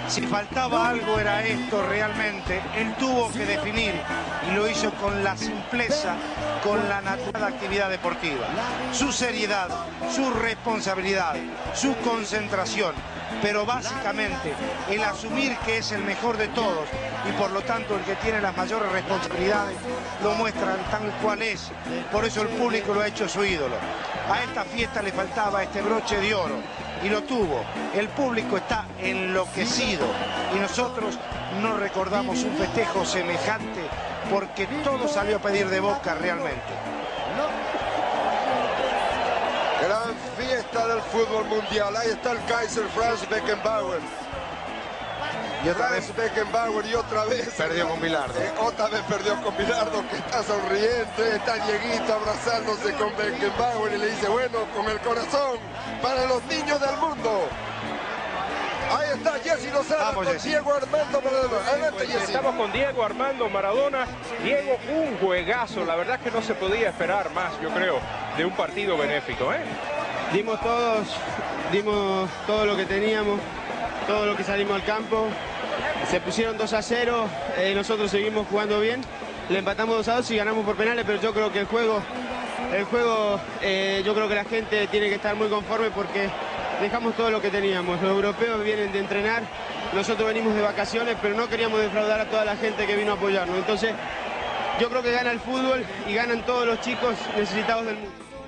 Si faltaba algo era esto realmente. Él tuvo que definir y lo hizo con la simpleza, con la natural actividad deportiva. Su seriedad, su responsabilidad, su concentración. Pero básicamente el asumir que es el mejor de todos y por lo tanto el que tiene las mayores responsabilidades lo muestran tal cual es. Por eso el público lo ha hecho su ídolo. A esta fiesta le faltaba este broche de oro y lo tuvo. El público está enloquecido y nosotros no recordamos un festejo semejante porque todo salió a pedir de Boca realmente. Gran fiesta del fútbol mundial. Ahí está el Kaiser Franz Beckenbauer. Y otra Franz vez Beckenbauer y otra vez perdió con Bilardo. Otra vez perdió con Bilardo, que está sonriente. Está Dieguito abrazándose con Beckenbauer y le dice, bueno, con el corazón para los niños del mundo. Ahí está Jesse Lozano. Vamos, con Jesse. Diego Armando Maradona. Adelante, Jesse. Estamos con Diego Armando Maradona. Diego, un juegazo. La verdad es que no se podía esperar más, yo creo, de un partido benéfico, ¿eh? Dimos todo lo que teníamos, todo lo que salimos al campo. Se pusieron 2-0, nosotros seguimos jugando bien. Le empatamos 2-2 y ganamos por penales, pero yo creo que el juego, yo creo que la gente tiene que estar muy conforme porque dejamos todo lo que teníamos. Los europeos vienen de entrenar, nosotros venimos de vacaciones, pero no queríamos defraudar a toda la gente que vino a apoyarnos. Entonces, yo creo que gana el fútbol y ganan todos los chicos necesitados del mundo.